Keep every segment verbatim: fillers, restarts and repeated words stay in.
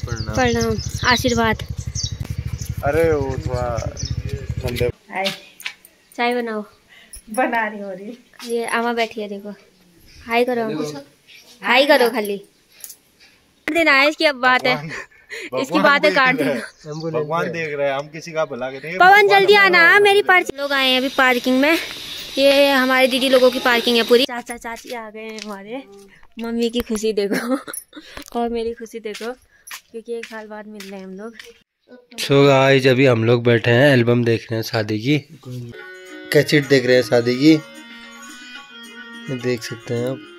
प्रणाम, आशीर्वाद। अरे वो थोड़ा ठंडे। चाय बनाओ। बना रही हो रही। ये आमा बैठी है, देखो। हाय करो, हाय करो खाली। देना है इसकी अब बात है, इसकी बात है काट देना। भगवान देख रहे हैं, हम किसी का भला करेंगे। पवन जल्दी आना, मेरी पार्किंग। लोग आए हैं अभी पार्किंग में। ये हमारे दीदी लोगों की पार्किंग है पूरी। चाचा चाची आ गए हैं हमारे। मम्मी की खुशी देखो और मेरी खुशी देखो, क्योंकि एक साल बाद मिल रहे हैं हम लोग। सो गाइस अभी हम लोग बैठे हैं, एल्बम देख रहे हैं शादी की, कैसेट देख रहे हैं शादी की, देख सकते हैं आप।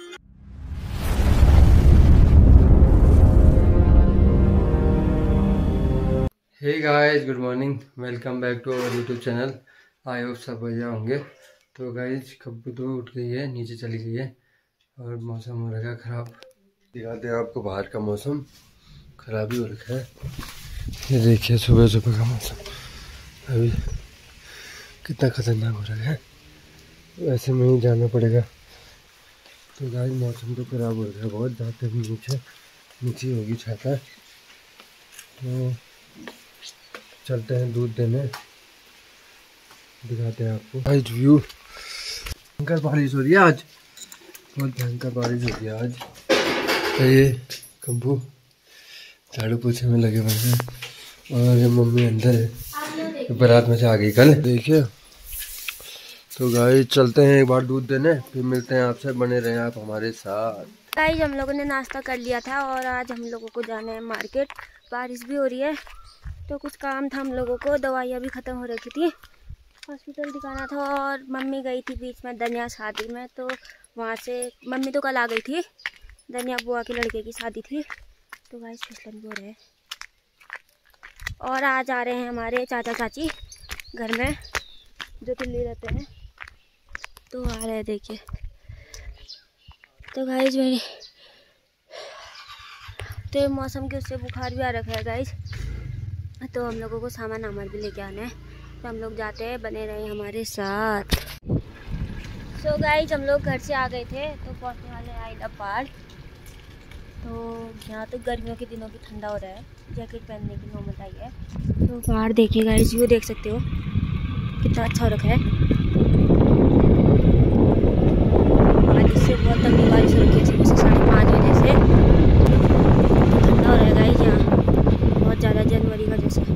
Hey guys, good morning, welcome back to our YouTube channel. I hope सब बढ़िया होंगे। तो गाइस कब्बू तो उठ गई है, नीचे चली गई है और मौसम हो रखा है ख़राब। दिखाते हैं आपको बाहर का मौसम, ख़राब ही हो रखा है। ये देखिए सुबह सुबह का मौसम अभी कितना खतरनाक हो रहा है। वैसे में ही जाना पड़ेगा। तो गाइस मौसम तो ख़राब हो रहा है बहुत, जाते भी नीचे नीचे होगी छाता। तो चलते हैं दूध देने, दिखाते हैं आपको। आज व्यू, भयंकर बारिश हो रही है आज, बहुत भयंकर बारिश हो रही है आज। तो ये कम्बू झाड़ू पोछे में लगे हुए हैं और ये मम्मी अंदर है, बारात में से आ गई कल, देखिए। तो गाइस चलते हैं एक बार दूध देने, फिर मिलते हैं आपसे, बने रहें आप हमारे साथ। गाइस हम लोगों ने नाश्ता कर लिया था और आज हम लोगों को जाना है मार्केट। बारिश भी हो रही है तो कुछ काम था हम लोगों को, दवाइयाँ भी ख़त्म हो रखी थी, हॉस्पिटल दिखाना था। और मम्मी गई थी बीच में धनिया शादी में, तो वहाँ से मम्मी तो कल आ गई थी, धनिया बुआ के लड़के की शादी थी। तो गाइस फिसलन भी हो रहे हैं। और आज आ रहे हैं हमारे चाचा चाची घर में, जो दिल्ली रहते हैं, तो आ रहे हैं देखिए। तो गाइस मेरी तो मौसम के उससे बुखार भी आ रखा है गाइस। तो हम लोगों को सामान हमारे भी लेके आना है, तो हम लोग जाते हैं, बने रहे हमारे साथ। सो so गाइस हम लोग घर से आ गए थे, तो पहुंचने वाले आए द पहाड़। तो यहाँ तो गर्मियों के दिनों भी ठंडा हो रहा है, जैकेट पहनने की नौबत आई है। तो पहाड़ देखिए गाइस, व्यू देख सकते हो कितना अच्छा हो रखा है। बारिश से बहुत तंगी बारिश हो रखी है, सुबह से साढ़े पाँच बजे से ठंडा हो रहा है गाइस यहाँ बहुत ज़्यादा, जनवरी का जैसे।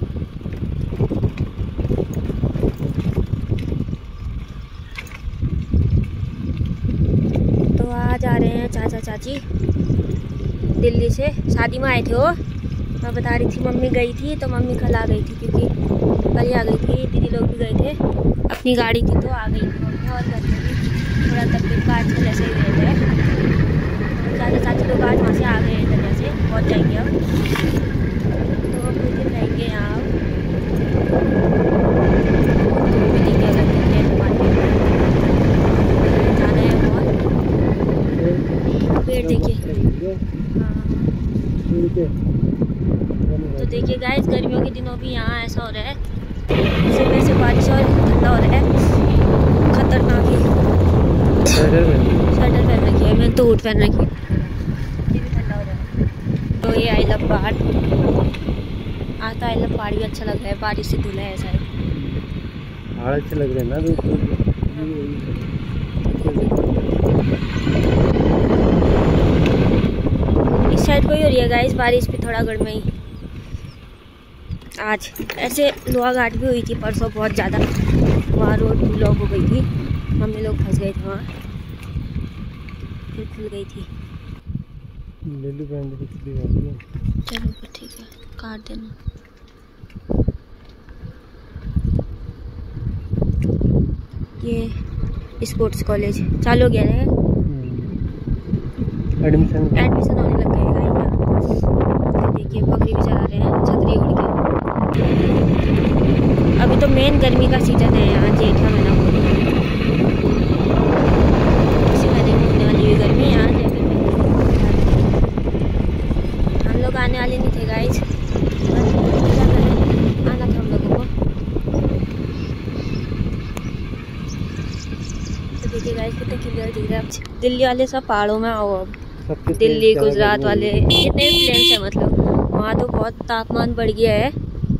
तो आज आ रहे हैं चाचा चाची दिल्ली से, शादी में आए थे वो। मैं बता रही थी मम्मी गई थी, तो मम्मी कल आ गई थी, क्योंकि कल ही आ गई थी। दीदी लोग भी गए थे, अपनी गाड़ी थी तो आ गई थी मम्मी। और घर में भी थोड़ा तकलीफ का आजकल ऐसे ही रहता है। चाचा चाची लोग आज वहाँ से आ गए हैं, इधर से पहुँच जाएंगे अब। तो हम कुछ दिन रहेंगे यहाँ, जाना है बहुत। पेड़ देखिए, हाँ। तो देखिए गाइस गर्मियों के दिनों भी यहाँ ऐसा हो रहा है, सुबह से बारिश और ठंडा हो रहा है, खतरनाक ही। स्वेटर पहन रखी है, मैंने तो हुड पहन रखी है, ये भी ठंडा हो रहा है। तो ये आई लव पहाड़, आज तो आई लव पहाड़ भी अच्छा लग रहा है, बारिश से धुला है ऐसा है। पहाड़ अच्छे लग रहे हैं ना। इस साइड को ही हो रही है गाइस बारिश भी, थोड़ा गढ़ में ही। आज ऐसे लोहा घाट भी हुई थी परसों बहुत ज़्यादा, वहाँ रोड ब्लॉक हो गई थी, मम्मी लोग फंस गए थे वहाँ, फिर खुल गई थी। चलो फिर ठीक है, काट देना। ये स्पोर्ट्स कॉलेज चालू हो गया है, एडमिशन एडमिशन होने लग गए यहाँ। देखिए बकरी भी चला रहे हैं छतरी उड़ के। अभी तो मेन गर्मी का सीजन है यहाँ, जेठ का महीना इसी महीने में होने वाली हुई गर्मी यहाँ। हम लोग आने वाले नहीं थे गाइस, आना था हम लोगों को। तो देखिए गाइस कितने क्लियर दिख रहा है। दिल्ली वाले सब पहाड़ों में आओ अब, दिल्ली गुजरात वाले जितने भी प्लेन्स हैं मतलब वहाँ तो बहुत तापमान बढ़ गया है।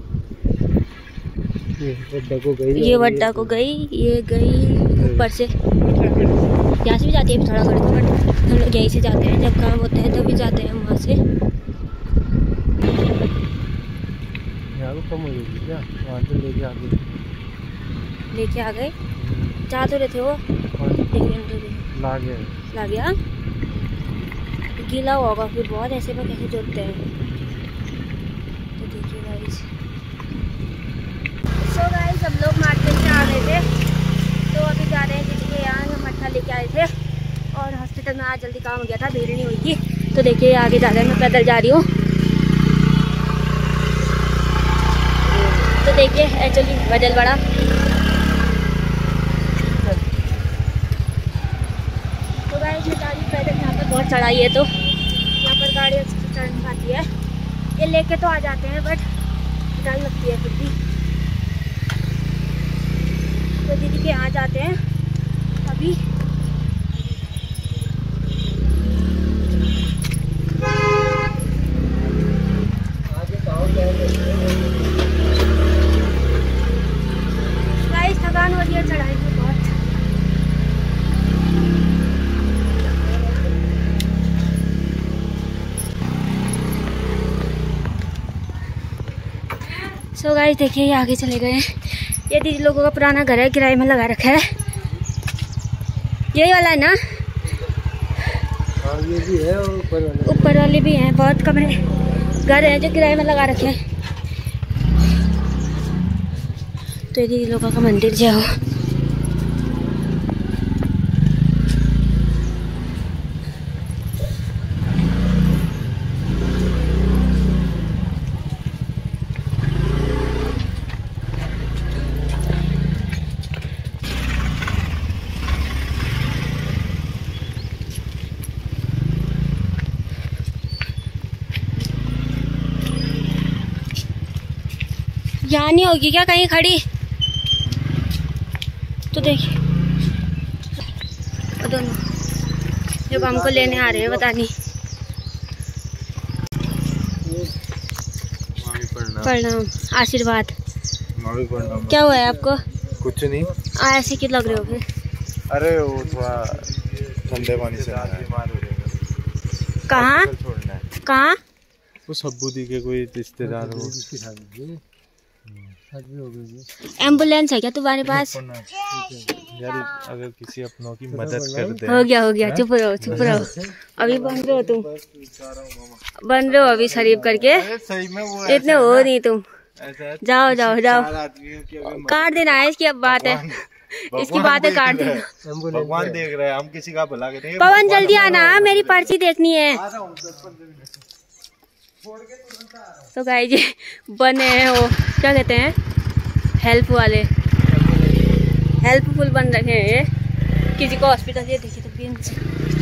वड्डा को गई, ये वड्डा को गई, ये गई ऊपर से, यहाँ से भी जाती है थोड़ा कर तो, बट हम लोग यहीं से जाते हैं, जब काम होता है तभी जाते हैं वहाँ से। यहाँ को कम हो गई क्या, वहाँ से लेके आ गए, लेके आ गए। जा तो रहे थे वो, ला गया ला गया, गीला होगा फिर बहुत, ऐसे में कैसे जोड़ते हैं। तो देखिए गाइस, सो गाइस हम लोग मार्केट से आ गए थे, तो अभी जा रहे हैं जिसके यहाँ हम मट्ठा लेके आए थे, और हॉस्पिटल में आज जल्दी काम हो गया था, भीड़ नहीं हुई थी। तो देखिए आगे जा रहे हैं, मैं पैदल जा रही हूँ। तो देखिए एक्चुअली बदल बड़ा, तो गाइस मैं जा रही हूँ पैदल, यहाँ पर बहुत चढ़ाई है तो यहाँ पर गाड़ी अच्छी से चढ़ नहीं पाती है। ये लेके तो आ जाते हैं बट डर लगती है फिर भी। तो दीदी के यहाँ जाते हैं अभी। गाइस थकान हो रही है चढ़ाई में बहुत। सो गाइस देखिए ये आगे चले गए हैं। ये दीदी लोगों का पुराना घर है, किराए में लगा रखा है, यही वाला है ना। हाँ ये भी है, और ऊपर वाले ऊपर वाले भी हैं, बहुत कमरे घर हैं जो किराए में लगा रखे हैं। तो ये दीदी लोगों का मंदिर जाओ। यहाँ नहीं होगी क्या कहीं खड़ी? तो देखिए दोनों जब हमको लेने आ रहे हैं, पता नहीं। प्रणाम, आशीर्वाद। क्या हुआ है आपको? कुछ नहीं। आ ऐसे क्यों लग रहे हो फिर? अरे वो थोड़ा ठंडे पानी से कहाँ कहाँ? वो सब्बू दी के कोई रिश्तेदार हो। एम्बुलेंस है क्या तुम्हारे पास? यार अगर किसी अपनों की मदद कर दे। हो गया हो गया, चुप रहो चुप रहो, अभी बन रहे हो तुम, बन रहे हो अभी शरीफ करके। सही में वो इतने हो नहीं तुम, जाओ जाओ जाओ, काट देना है इसकी, अब बात है इसकी बात है, काट देना। भगवान देख रहे हैं, हम किसी का भला करेंगे। पवन जल्दी आना, मेरी पर्ची देखनी है। तो गाइस जी बने हैं वो क्या कहते हैं, हेल्प वाले, हेल्पफुल बन रखे हैं ये किसी को हॉस्पिटल से। देखिए तो पेन से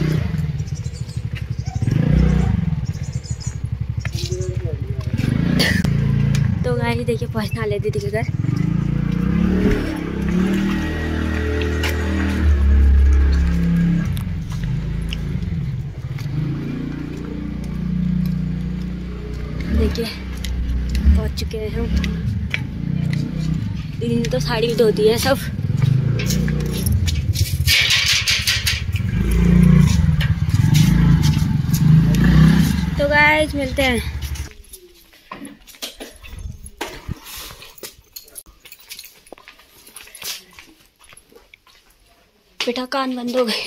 तो गाइस देखिए पहुंचना ले दीदी के घर। देखिए पहुंच चुके हैं हम। दीदी ने तो साड़ी भी धो दी है सब। तो गाइस मिलते हैं। बेटा कान बंद हो गए।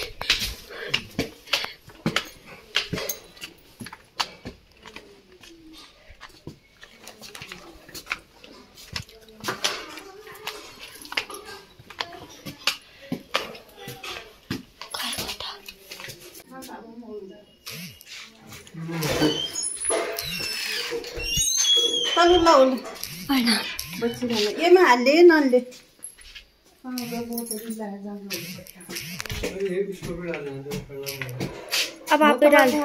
ये मैं ले ना ले अब आप पे डाल।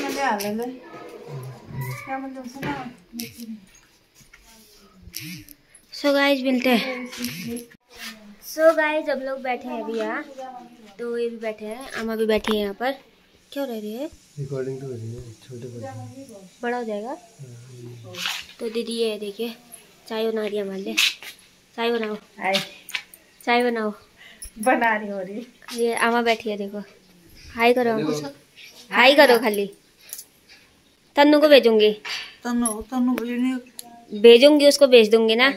सो गाइस मिलते हैं। सो गाइस अब लोग बैठे हैं अभी यहाँ, तो ये भी बैठे हैं, अम्मा भी बैठी है यहाँ पर। क्या रह रही है? रिकॉर्डिंग तो हो रही है, छोटे बच्चे बड़ा हो जाएगा। तो दीदी ये देखिए चाय बना रही है हमारे लिए। चाय बनाओ, चाय बनाओ। बना रही हो रही। ये आमा बैठी है देखो। हाय करो, हाय करो खाली। तन्नू को भेजूंगी, तनु तनु भेजूंगी उसको भेज दूंगी ना।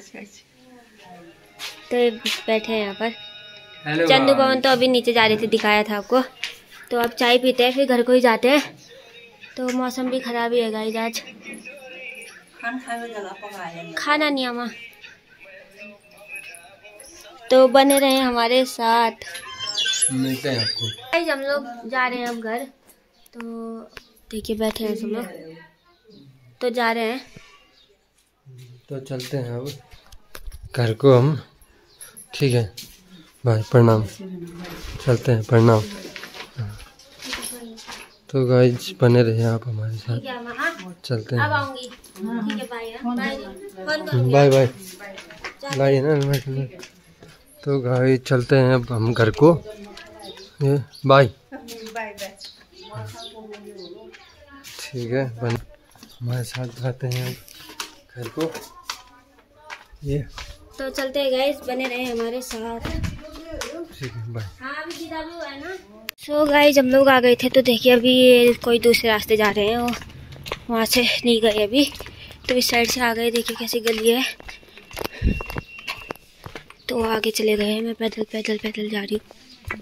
तो बैठे हैं यहाँ पर। चंदू पवन तो अभी नीचे जा रहे थे, दिखाया था आपको। तो अब चाय पीते हैं फिर घर को ही जाते हैं। तो मौसम भी खराब ही है गाइस आज। खाना नहीं आमा। तो बने रहे हमारे साथ, मिलते हैं आपको। गाइस हम लोग जा रहे हैं अब घर। तो देखिए बैठे हैं सब लोग, तो जा रहे हैं। तो चलते हैं अब घर को हम। ठीक है भाई, प्रणाम। चलते हैं, प्रणाम। तो गाइस बने रहे आप हमारे साथ, चलते हैं। अब आऊंगी। ठीक है बाय। बाय बाय बाय ना। तो गाइस चलते हैं अब हम घर को। ये बाय। ठीक है, बन हमारे साथ जाते हैं अब घर को। ये तो चलते हैं गाइस, बने रहे हमारे साथ। ठीक है बाय। सो गाइस हम लोग आ गए थे। तो देखिए अभी ये कोई दूसरे रास्ते जा रहे हैं और वहाँ से नहीं गए अभी, तो इस साइड से आ गए। देखिए कैसी गली है। तो आगे चले गए। मैं पैदल पैदल पैदल जा रही हूँ।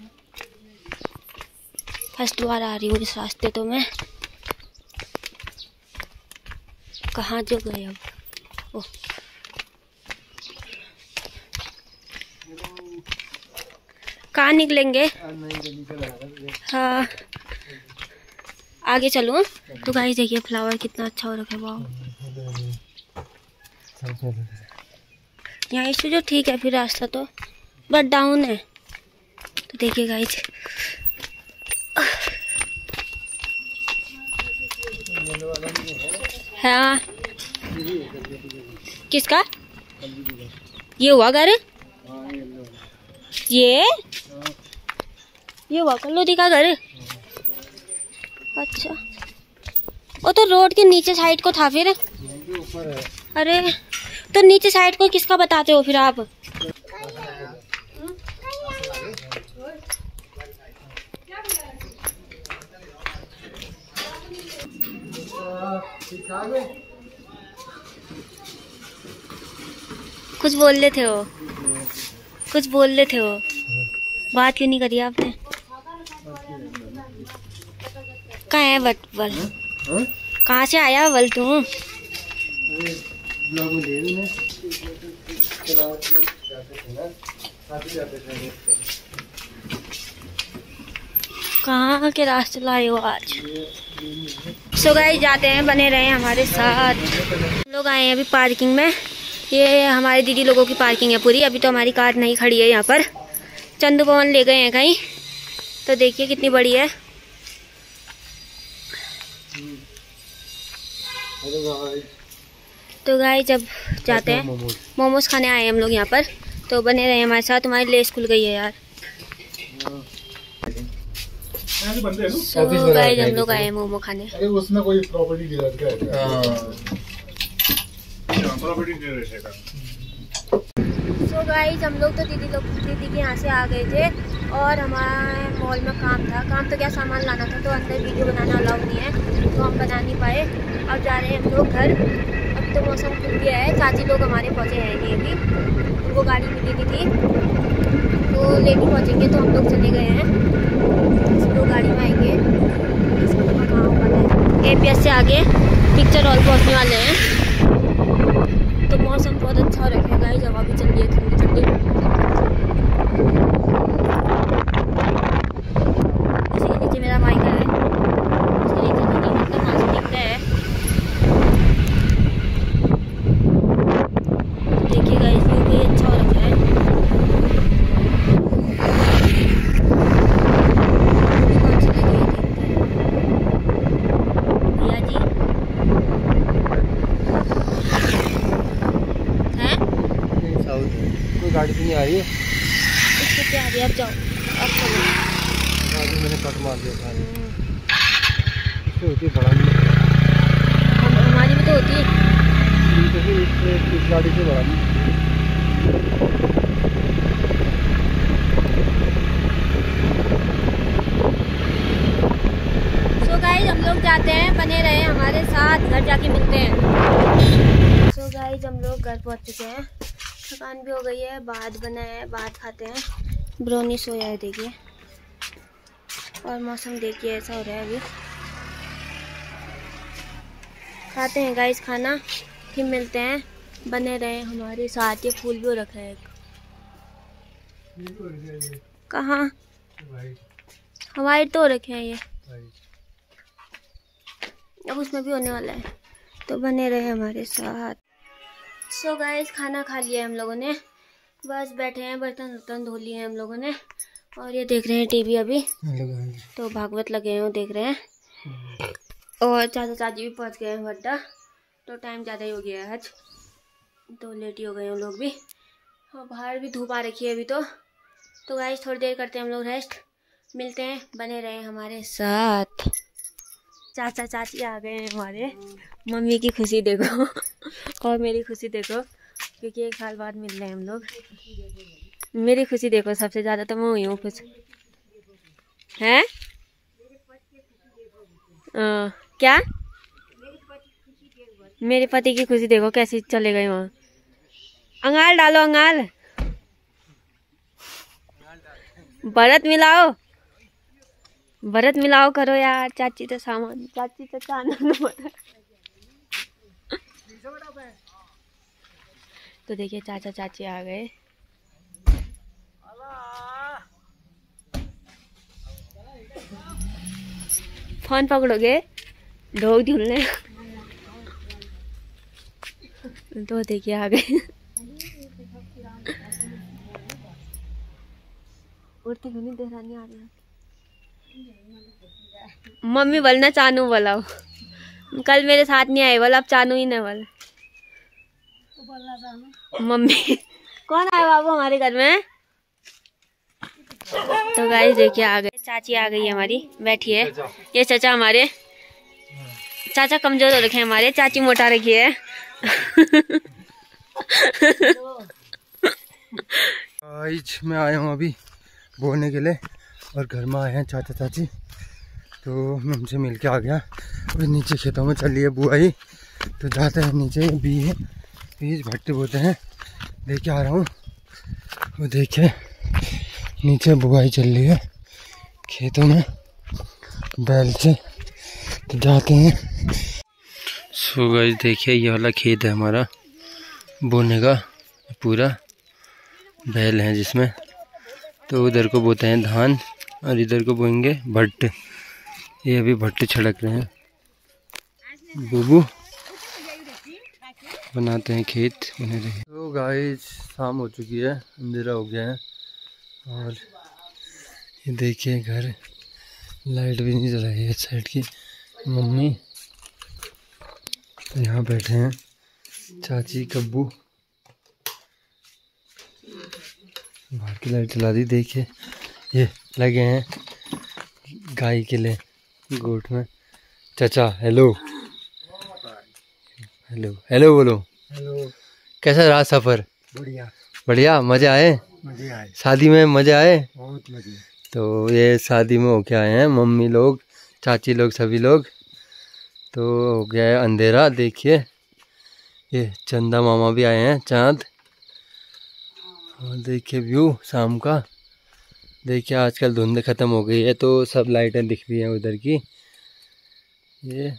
फर्स्ट बार आ रही हूँ इस रास्ते। तो मैं कहाँ जो गए अब। ओह कहाँ निकलेंगे? हाँ आगे चलो। तो गाइस देखिए फ्लावर कितना अच्छा हो रखा है। वाह, यहाँ से जो ठीक है फिर रास्ता तो बट डाउन है। तो देखिए गाइस हाँ किसका ये हुआ घर? ये ये हुआ कल्लूदी का घर। अच्छा वो तो रोड के नीचे साइड को था फिर। अरे तो नीचे साइड को किसका बताते हो फिर आप? कुछ बोल रहे थे वो, कुछ बोल रहे थे वो, बात क्यों नहीं करी आपने? कहाँ है बट बल? कहाँ से आया बल तू? कहाँ के रास्ते लाए हो आज? सो गाइस जाते हैं, बने रहे हमारे साथ। लोग आए हैं अभी पार्किंग में। ये हमारे दीदी लोगों की पार्किंग है पूरी। अभी तो हमारी कार नहीं खड़ी है यहाँ पर। चंदू पवन ले गए हैं कहीं। तो देखिए कितनी बड़ी है। तो गाइस जब जाते हैं मोमोज खाने आए हम लोग यहाँ पर। तो बने रहे हमारे साथ। हमारी लेस खुल गई है यार। तो गाइस हम लोग आए हैं मोमो खाने। अरे उसमें कोई प्रॉपर्टी डीलर का सो गाइस हम लोग तो दीदी लोग दीदी के यहाँ से आ गए थे और हमारे मॉल में काम था। काम तो क्या सामान लाना था, तो अंदर वीडियो बनाना अलाउ नहीं है, तो हम बना नहीं पाए। अब जा रहे हैं हम लोग घर। अब तो मौसम खुल गया है। चाची लोग हमारे पहुँचे हैं नहीं अभी, उनको गाड़ी मिली नहीं थी, तो लेके पहुँचेंगे। तो हम लोग चले गए हैं, सब लोग गाड़ी में आएंगे। कहाँ पता है ए पी एस से आगे पिक्चर हॉल पहुँचने वाले हैं। तो मौसम बहुत अच्छा हो रखा है गाइस, हवा भी चल रही है ठंडी ठंडी। इसके नीचे मेरा माइक है, इसके नीचे तो नहीं मतलब वहाँ से दिखता है। देखिए गाइस व्यू भी अच्छा हो रखा है। कौन सी लगी है देखते हैं भैया जी। कोई गाड़ी तो नहीं आ रही है? इसको क्या आ अब जाओ, अब चलो। गाड़ी मैंने कट मार दिया था। से होती है, बड़ा नहीं। हम हमारी भी तो होती है। इस, इस गाड़ी से बड़ा नहीं। सो गाइस हम लोग जाते हैं, बने रहे हमारे साथ, घर जाके मिलते हैं। सो गाइस हम लोग घर पहुंच चुके हैं, थकान भी हो गई है, भात बना है, भात खाते हैं। ब्रोनी सोया है देखिए, और मौसम देखिए ऐसा हो रहा है अभी। खाते हैं गाइस खाना, फिर मिलते हैं, बने रहे हमारे साथ। ये फूल भी हो रखा है एक। कहाँ? हवाई तो हो रखे हैं ये, अब उसमें भी होने वाला है, तो बने रहे हमारे साथ। सो गाइस खाना खा लिया हम लोगों ने, बस बैठे हैं, बर्तन वर्तन धो लिए हैं हम लोगों ने, और ये देख रहे हैं टीवी अभी। तो भागवत लगे हैं, वो देख रहे हैं, और चाचा चाची भी पहुंच गए हैं भट्टा। तो टाइम ज़्यादा ही हो गया है आज, तो लेट ही हो गए हैं लोग भी, और बाहर भी धूप आ रखी है अभी तो। तो गाइस थोड़ी देर करते हैं हम लोग रेस्ट, मिलते हैं, बने रहे हमारे साथ। चाचा चाची आ गए हैं हमारे, मम्मी की खुशी देखो और मेरी खुशी देखो, क्योंकि एक साल बाद मिल रहे हैं हम लोग। मेरी खुशी देखो, सबसे ज़्यादा तो मैं हुई हूँ खुश। हैं? आ, क्या? मेरे पति की खुशी देखो कैसे चले गए वहाँ। अंगाल डालो, अंगाल भरत मिलाओ, भरत मिलाओ करो यार। चाची तो सामान, चाची तो चांदन बता। तो देखिए चाचा चाची आ गए। फोन पकड़ोगे ढोक झूलने। तो देखिए आ गए। उड़ते नहीं देरानी आ रही। मम्मी बोलना चानू बोलाओ, कल मेरे साथ नहीं आए बोला, अब चानू ही न बोल। मम्मी कौन आया बाबू हमारे घर में? तो गाइस देखिए आ गए, चाची आ गई है हमारी, बैठी है। ये चाचा हमारे, चाचा कमजोर हो रखे हैं हमारे, चाची मोटा रखी है। गाइस मैं आया हूँ अभी बोने के लिए, और घर में आए हैं चाचा चाची, तो मैं उनसे मिल के आ गया। और नीचे खेतों में चली है बुआई, तो जाते हैं नीचे, बी है बीज भट्टे बोते हैं, लेके आ रहा हूँ। वो देखे नीचे बुआई चल रही है खेतों में बैल से, तो जाते हैं। सो गाइस देखिए ये वाला खेत है हमारा बोने का, पूरा बैल है जिसमें, तो उधर को बोते हैं धान, और इधर को बोएंगे भट्ट। ये अभी भट्टे छिड़क रहे हैं, बुबू बनाते हैं खेत बने रहे। तो गाइस शाम हो चुकी है, अंधेरा हो गया है, और ये देखिए घर, लाइट भी नहीं जल रही है साइड की। मम्मी तो यहाँ बैठे हैं, चाची कब्बू, बाहर की लाइट जला दी। देखिए ये लगे हैं गाय के लिए गोट में। चाचा हेलो हेलो हेलो बोलो। हेलो। कैसा रहा सफ़र? बढ़िया बढ़िया, मज़े आए? मजे आए, शादी में मज़े आए? बहुत मजे। तो ये शादी में होके आए हैं मम्मी लोग, चाची लोग, सभी लोग। तो हो गया है अंधेरा, देखिए ये चंदा मामा भी आए हैं, चाँद, और देखिए व्यू शाम का। देखिए आजकल धुंध ख़त्म हो गई है, तो सब लाइटें दिख रही हैं उधर की। ये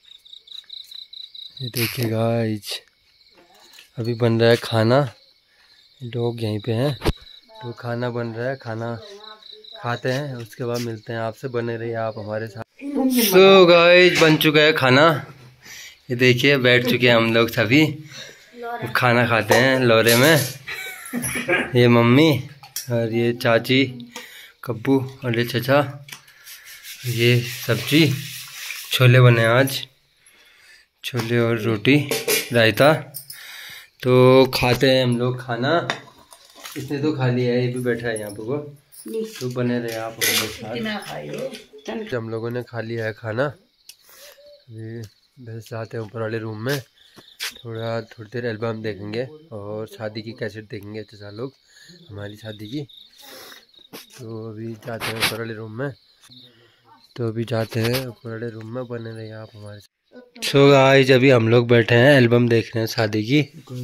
ये देखिए गाइस अभी बन रहा है खाना, डॉग यहीं पे हैं, तो खाना बन रहा है, खाना खाते हैं, उसके बाद मिलते हैं आपसे। बने रहिए आप हमारे साथ। तो गाइस बन चुका है खाना, ये देखिए बैठ चुके हैं हम लोग सभी, खाना खाते हैं लोरे में। ये मम्मी और ये चाची कब्बू और ये चचा, ये सब्जी छोले बने आज, छोले और रोटी रायता। तो खाते हैं हम लोग खाना, इसने तो खा लिया है, ये भी बैठा है यहाँ पे वो। तो बने रहे आप हमारे साथ। हम लोगों ने खा लिया है खाना, अभी बस जाते हैं ऊपर वाले रूम में, थोड़ा थोड़ी देर एल्बम देखेंगे और शादी की कैसेट देखेंगे चाचा लोग, हमारी शादी की। तो अभी जाते हैं ऊपर वाले रूम में तो अभी जाते हैं ऊपर वाले रूम में, बने रहिए आप हमारे साथ। सो गाइस अभी हम लोग बैठे हैं एल्बम देख रहे हैं शादी की।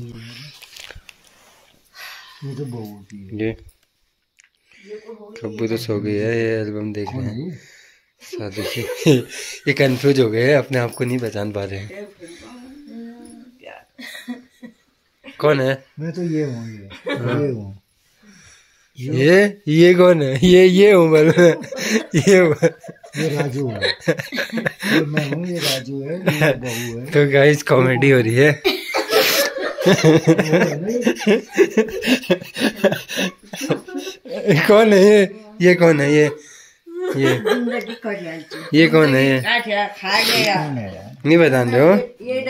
ये कब्बू तो सो गई है, ये एल्बम देख रहे हैं शादी की। ये कंफ्यूज हो गए हैं, अपने आप को नहीं पहचान पा रहे हैं। कौन है? मैं तो ये हूँ, ये ये हूँ। ये ये कौन है? ये ये हूँ मैं ये हूँ। ये राजू है, ये मैं हूँ, ये राजू है, ये बहू है। तो गाइस कॉमेडी हो रही है। कौन है ये? ये कौन है? ये ये ये कौन है? ये नहीं बता रहे हो?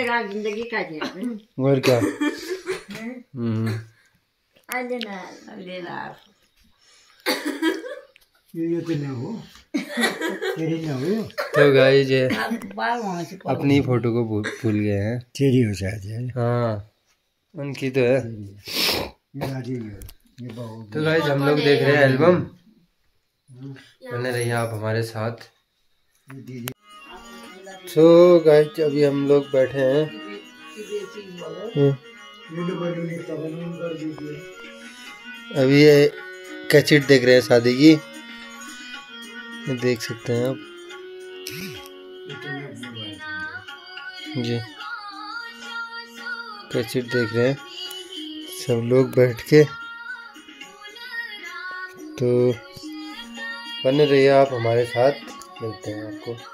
और क्या? हम्म ये ये तो ना हो, तेरी ना हो। तो गाइस ये अपनी फोटो को भूल भूल गए हैं। तेरी हो शायद है। हाँ उनकी तो है। ये राजू है, ये बहू। तो गाइस हम लोग देख रहे हैं एल्बम, बने रहिए आप हमारे साथ। तो गाइस अभी हम लोग बैठे हैं, अभी ये कैसेट देख रहे हैं शादी की, ये देख सकते हैं आप जी। कैसेट देख रहे हैं सब लोग बैठ के। तो बने रहिए आप हमारे साथ, मिलते हैं आपको।